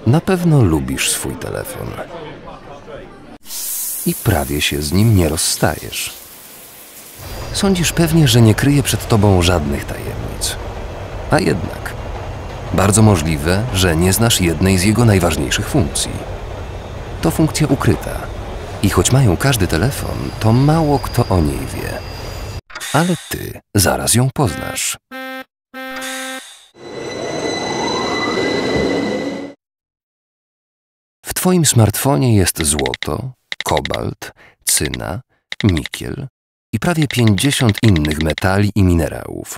Na pewno lubisz swój telefon i prawie się z nim nie rozstajesz. Sądzisz pewnie, że nie kryje przed tobą żadnych tajemnic. A jednak, bardzo możliwe, że nie znasz jednej z jego najważniejszych funkcji. To funkcja ukryta i choć mają każdy telefon, to mało kto o niej wie. Ale ty zaraz ją poznasz. W twoim smartfonie jest złoto, kobalt, cyna, nikiel i prawie 50 innych metali i minerałów.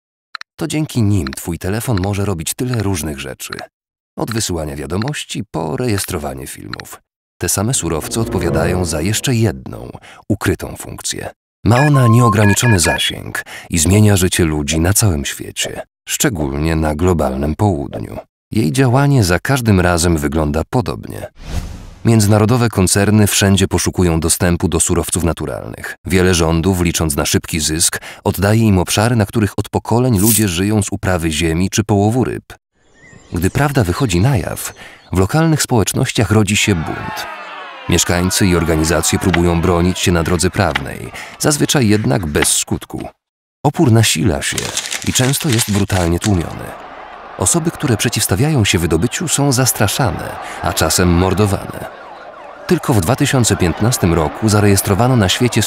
To dzięki nim twój telefon może robić tyle różnych rzeczy. Od wysyłania wiadomości po rejestrowanie filmów. Te same surowce odpowiadają za jeszcze jedną, ukrytą funkcję. Ma ona nieograniczony zasięg i zmienia życie ludzi na całym świecie, szczególnie na globalnym południu. Jej działanie za każdym razem wygląda podobnie. Międzynarodowe koncerny wszędzie poszukują dostępu do surowców naturalnych. Wiele rządów, licząc na szybki zysk, oddaje im obszary, na których od pokoleń ludzie żyją z uprawy ziemi czy połowu ryb. Gdy prawda wychodzi na jaw, w lokalnych społecznościach rodzi się bunt. Mieszkańcy i organizacje próbują bronić się na drodze prawnej, zazwyczaj jednak bez skutku. Opór nasila się i często jest brutalnie tłumiony. Osoby, które przeciwstawiają się wydobyciu, są zastraszane, a czasem mordowane. Tylko w 2015 roku zarejestrowano na świecie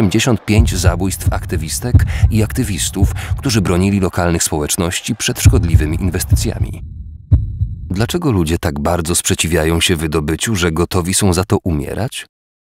185 zabójstw aktywistek i aktywistów, którzy bronili lokalnych społeczności przed szkodliwymi inwestycjami. Dlaczego ludzie tak bardzo sprzeciwiają się wydobyciu, że gotowi są za to umierać?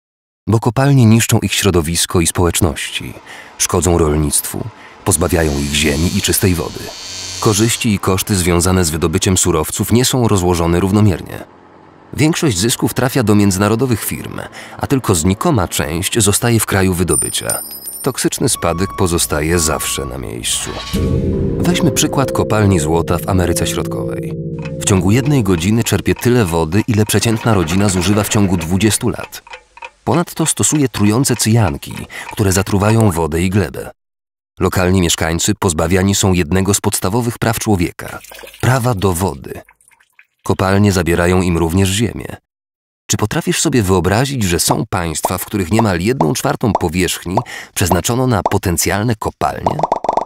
Bo kopalnie niszczą ich środowisko i społeczności, szkodzą rolnictwu, pozbawiają ich ziemi i czystej wody. Korzyści i koszty związane z wydobyciem surowców nie są rozłożone równomiernie. Większość zysków trafia do międzynarodowych firm, a tylko znikoma część zostaje w kraju wydobycia. Toksyczny spadek pozostaje zawsze na miejscu. Weźmy przykład kopalni złota w Ameryce Środkowej. W ciągu 1 godziny czerpie tyle wody, ile przeciętna rodzina zużywa w ciągu 20 lat. Ponadto stosuje trujące cyjanki, które zatruwają wodę i glebę. Lokalni mieszkańcy pozbawiani są jednego z podstawowych praw człowieka – prawa do wody. Kopalnie zabierają im również ziemię. Czy potrafisz sobie wyobrazić, że są państwa, w których niemal 1/4 powierzchni przeznaczono na potencjalne kopalnie?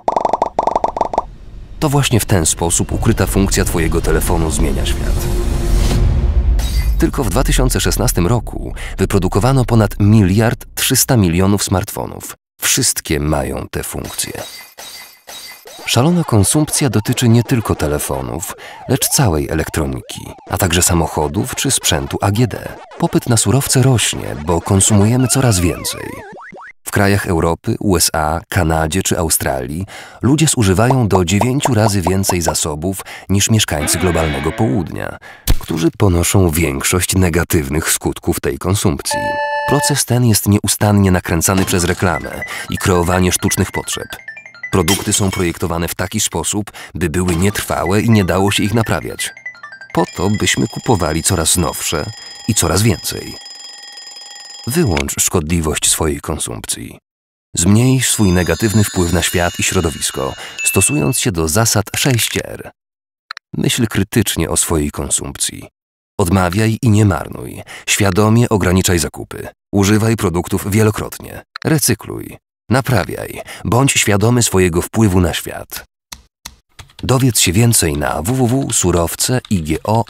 To właśnie w ten sposób ukryta funkcja twojego telefonu zmienia świat. Tylko w 2016 roku wyprodukowano ponad 1,3 mld smartfonów. Wszystkie mają te funkcje. Szalona konsumpcja dotyczy nie tylko telefonów, lecz całej elektroniki, a także samochodów czy sprzętu AGD. Popyt na surowce rośnie, bo konsumujemy coraz więcej. W krajach Europy, USA, Kanadzie czy Australii ludzie zużywają do 9 razy więcej zasobów niż mieszkańcy globalnego południa, którzy ponoszą większość negatywnych skutków tej konsumpcji. Proces ten jest nieustannie nakręcany przez reklamę i kreowanie sztucznych potrzeb. Produkty są projektowane w taki sposób, by były nietrwałe i nie dało się ich naprawiać. Po to, byśmy kupowali coraz nowsze i coraz więcej. Wyłącz szkodliwość swojej konsumpcji. Zmniejsz swój negatywny wpływ na świat i środowisko, stosując się do zasad 6R. Myśl krytycznie o swojej konsumpcji. Odmawiaj i nie marnuj. Świadomie ograniczaj zakupy. Używaj produktów wielokrotnie. Recykluj. Naprawiaj. Bądź świadomy swojego wpływu na świat. Dowiedz się więcej na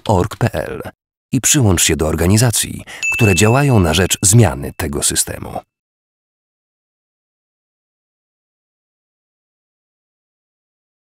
www.surowce.igo.org.pl i przyłącz się do organizacji, które działają na rzecz zmiany tego systemu.